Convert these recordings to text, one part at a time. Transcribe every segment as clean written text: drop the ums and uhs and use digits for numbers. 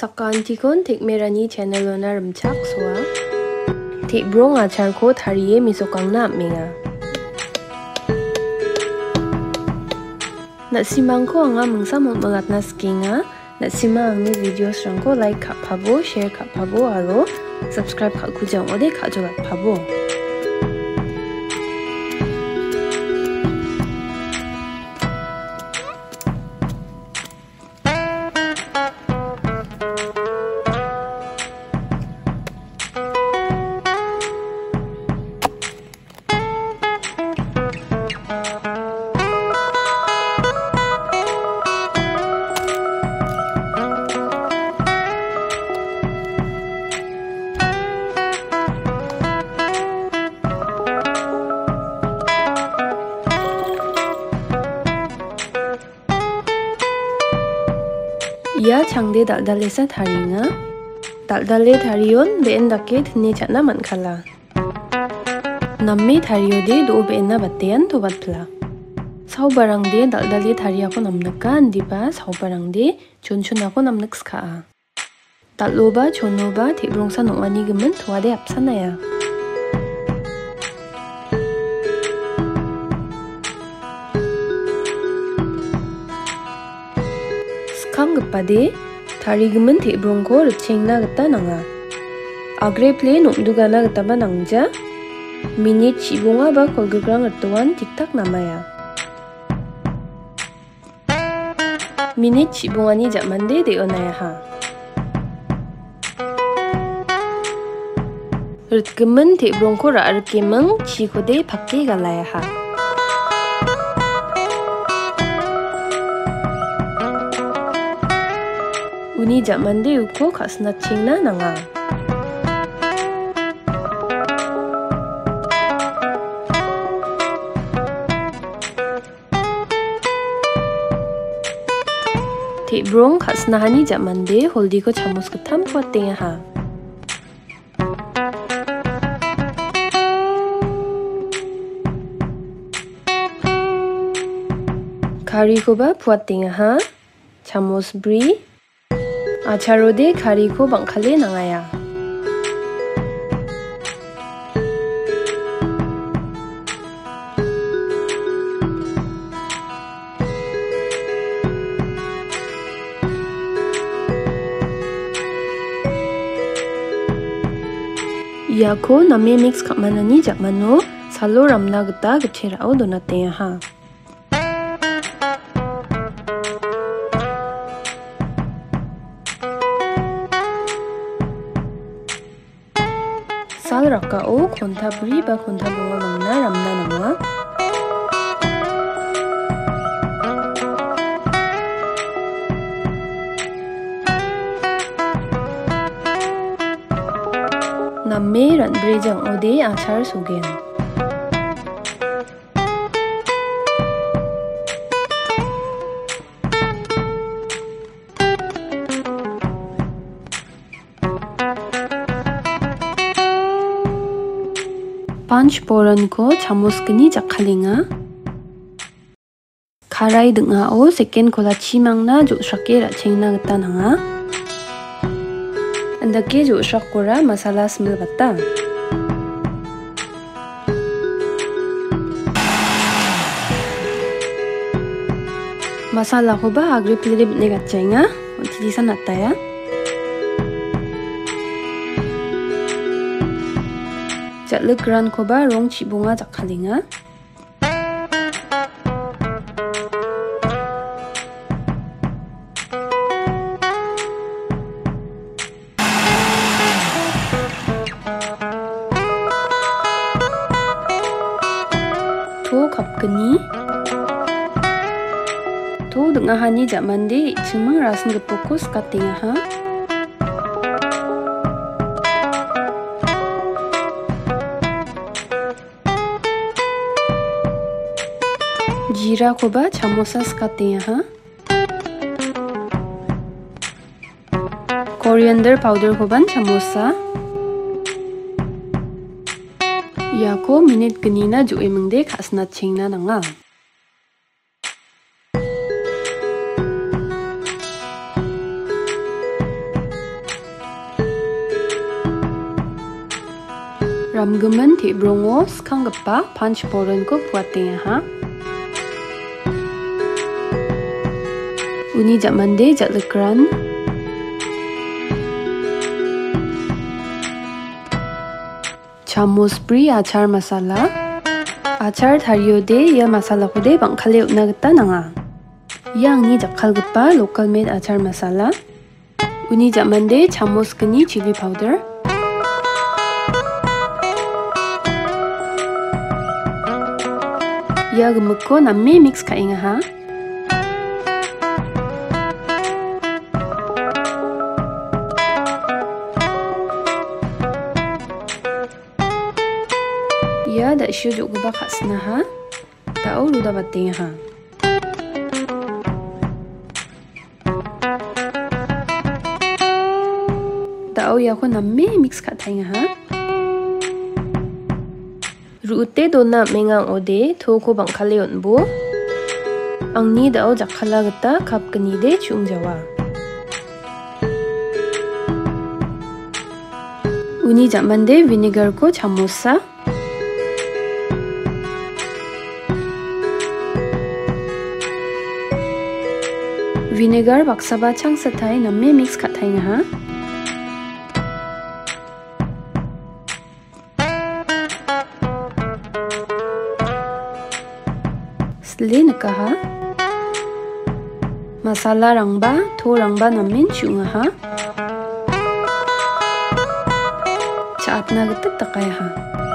Sakantikon tekmerani channelona remchak soa. Tekbrong achar ko thariye misokang na menga. Natsimangko anga mengsamong mengatna skinga. Natsima angni videos rangko like kak pabo, share kak pabo aro subscribe kak kujang ode kak jogat pabo. Ia changde dal-dalesa tharinga. Dal-dale tharion be'en dake thne chatna mankhala. Namme thariode do be'enna batean tobatpla. Sau barangde dal-dale thariako namnaka andiba sau barangde chonchonako namnak ska. Dal-loba chonoba tekbrongsa nongani gemen toade apsanaya. Kanggepade tharigemen tekbrongko rikchengna gita nanga. Agreple nomdugana gitaba nangja minit chibonga ba kolgegrang ritoan tiktak namaya. Minit chibongani jamande deonayaha. Ritgemen tekbrongko ra'rikemeng chikode pakke galayaha. Uni jamande uko kasna chingna nanga. Tekbrong kasnahani jamande holdi ko chamus ketam puatenga ha. Kari ko ba puatenga ha. Chamus bri. Acharode kari ko bangkale nangaya. Iako name mix kapmanani jakmano salo ramna gita gitcherao donatenga ha. Sal rakao konta buri ba konta bunga mangna ramna nama. Namme ranbrejang ode achar sogen. Punch poran ko chamus kini jakhalinga. Karai dengao seken kola chimangna josrake rachengna gita nanga. Andake josrak kora masala smil bata. Masala ko ba agri pilih bne gatchenga. Unti di sana ya. Jatlekran ko ba rong chibonga jakhalinga. To kapkeni. To dengahani jamande chimang rasen gepokus katinga ha. Jira ko ba chamosa skatenga ha. Coriander powder ko ban chamosa. Yako minit genina jo emengde khasna chengna nanga. Ramgemen tibrongo skanggepa punch boronko buatnya ha. Uni jamande jatlekran. Chamus bri achar masala. Achar tariode ya masala kode bangkale utna gita nanga. Yang ni jakkalgepa local made achar masala. Uni jamande chamus geni chili powder. Ya gemeko namme mix kainga ha. Ya dak syu juk geba khasna ha. Tau luda batinga ha. Tau ya ko namme mix katainga ha. Ruute dona mengang ode thoko bangkale onbo. Angni dao jakkala gita kap gni de chungjawa. Uni jamande vinegar ko chamusa. Vinegar baksaba changsatai namme mix katainga ha. Sle nakaha. Masala rangba, tho rangba namin chunga ha. Chaatna gita takay ha.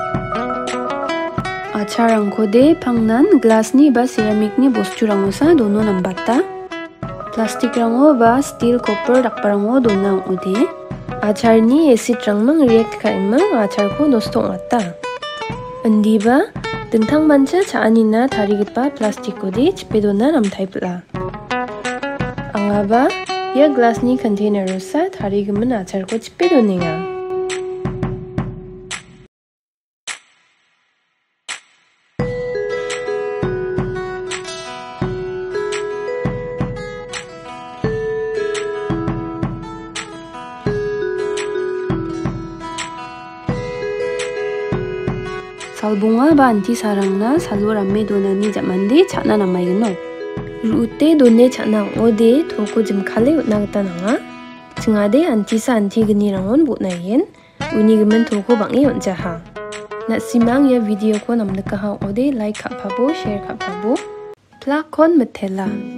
Achar rangko de pangnan glass ni ba ceramic ni bostu rango sa dono nambata. Plastic rango ba steel copper rakparango dona ude. Achar ni acid rangmang react kaimang achar ko nosto ngata. Andi ba dentang mancha chaanina tarigipa plastic kode chipedona namtaipla. Angaba ya glass ni container rosa tarigiman achar ko chipedoninga. Salbunga ba anti sarangna salur amme donani jamande chana namaigno. Ruute donne chana ode thoko jimkhale utna gita nanga. Chingade anti sa anti gni rangon botnayen. Uni gemen thoko bangi onjaha. Nasimang ya video ko namdaka ha ode like kapabo share kapabo. Plakon metela.